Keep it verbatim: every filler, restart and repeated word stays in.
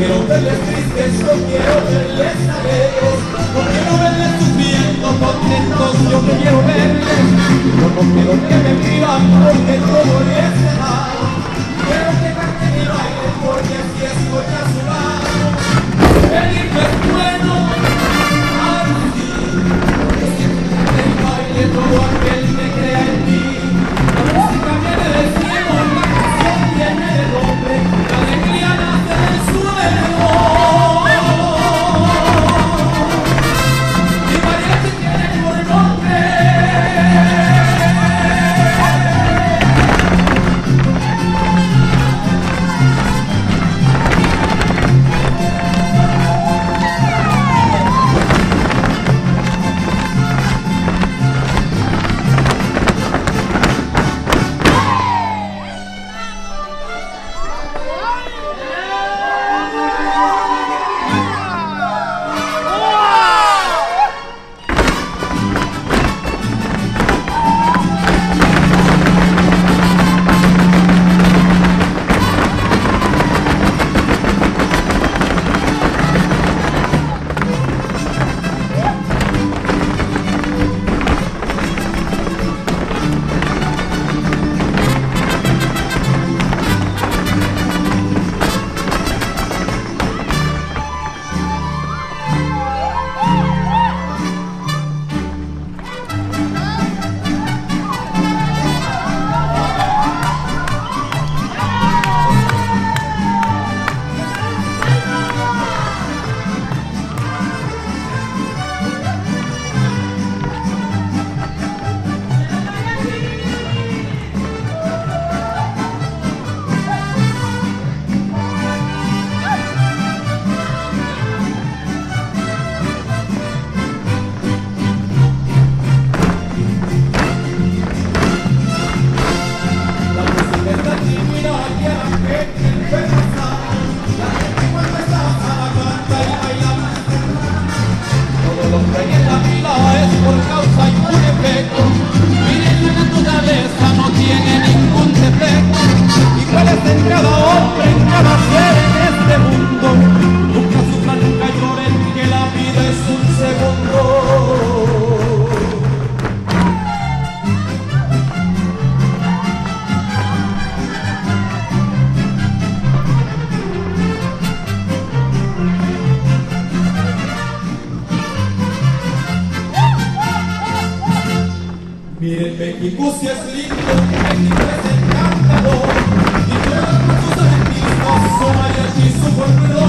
quiero verles tristes, yo quiero verles alegres, no quiero verles sufriendo, contentos, yo quiero verles. Yo no quiero que me vivan porque todo les da. Quiero que canten y bailen porque así estoy a su lado. Feliz es bueno, ay sí, porque siempre cante y baile todo aquel que crea en mí. La música viene del cielo, la canción viene del hombre, la alegría nace del suelo. Mi mariachi tiene por nombre miren, México si es lindo, México es encantador, y todos sus artistas son mariachis, su folclor.